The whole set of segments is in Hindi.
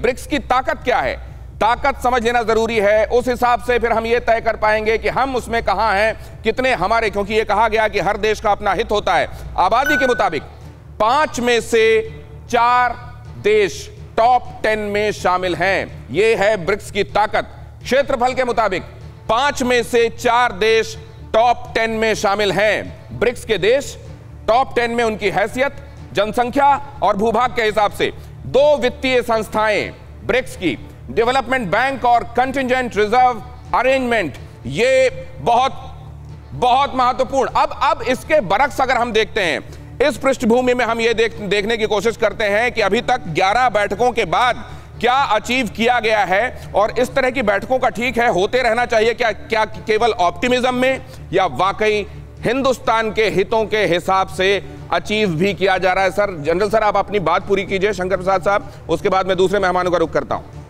ब्रिक्स की ताकत क्या है, ताकत समझ लेना जरूरी है। उस हिसाब से फिर हम ये तय कर पाएंगे कि हम उसमें कहां हैं, कितने हमारे, क्योंकि ये कहा गया कि हर देश का अपना हित होता है। आबादी के मुताबिक 5 में से 4 देश टॉप 10 में शामिल हैं। यह है ब्रिक्स की ताकत। क्षेत्रफल के मुताबिक 5 में से 4 देश टॉप 10 में शामिल हैं। ब्रिक्स के देश टॉप 10 में उनकी हैसियत, जनसंख्या और भूभाग के हिसाब से 2 वित्तीय संस्थाएं ब्रिक्स की, डेवलपमेंट बैंक और कंटिजेंट रिजर्व अरेंजमेंट, ये बहुत बहुत महत्वपूर्ण। अब इसके बरक्स अगर हम देखते हैं, इस पृष्ठभूमि में हम ये देखने की कोशिश करते हैं कि अभी तक 11 बैठकों के बाद क्या अचीव किया गया है, और इस तरह की बैठकों का ठीक है होते रहना चाहिए क्या केवल ऑप्टिमिज्म में, या वाकई हिंदुस्तान के हितों के हिसाब से अचीव भी किया जा रहा है। सर, जनरल सर, आप अपनी बात पूरी कीजिए, शंकर प्रसाद साहब, उसके बाद मैं दूसरे मेहमानों का रुख करता हूं।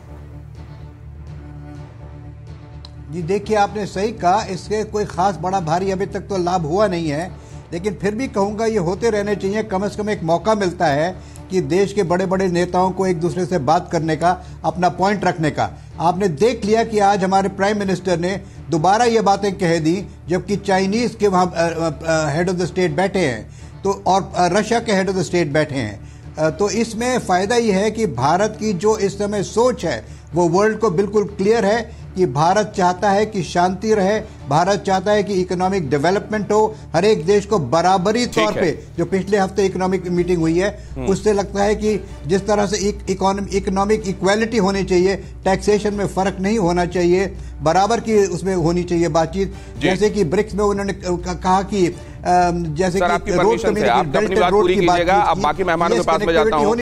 जी देखिए, आपने सही कहा, इसके कोई खास बड़ा भारी अभी तक तो लाभ हुआ नहीं है, लेकिन फिर भी कहूंगा ये होते रहने चाहिए। कम से कम एक मौका मिलता है कि देश के बड़े बड़े नेताओं को एक दूसरे से बात करने का, अपना पॉइंट रखने का। आपने देख लिया कि आज हमारे प्राइम मिनिस्टर ने दोबारा ये बातें कह दी, जबकि चाइनीज के वहाँ हेड ऑफ द स्टेट बैठे हैं, तो और रशिया के हेड ऑफ द स्टेट बैठे हैं। तो इसमें फायदा ये है कि भारत की जो इस समय सोच है वो वर्ल्ड को बिल्कुल क्लियर है कि भारत चाहता है कि शांति रहे, भारत चाहता है कि इकोनॉमिक डेवलपमेंट हो, हर एक देश को बराबरी तौर पे। जो पिछले हफ्ते इकोनॉमिक मीटिंग हुई है उससे लगता है कि जिस तरह से इकोनॉमिक इक्वालिटी होनी चाहिए, टैक्सेशन में फर्क नहीं होना चाहिए, बराबर की उसमें होनी चाहिए बातचीत। जैसे कि ब्रिक्स में उन्होंने कहा कि जैसे कि रोड कम्युनिकेशन, आप अपनी बात पूरी कीजिएगा, अब बाकी मेहमानों के पास में जाता हूं।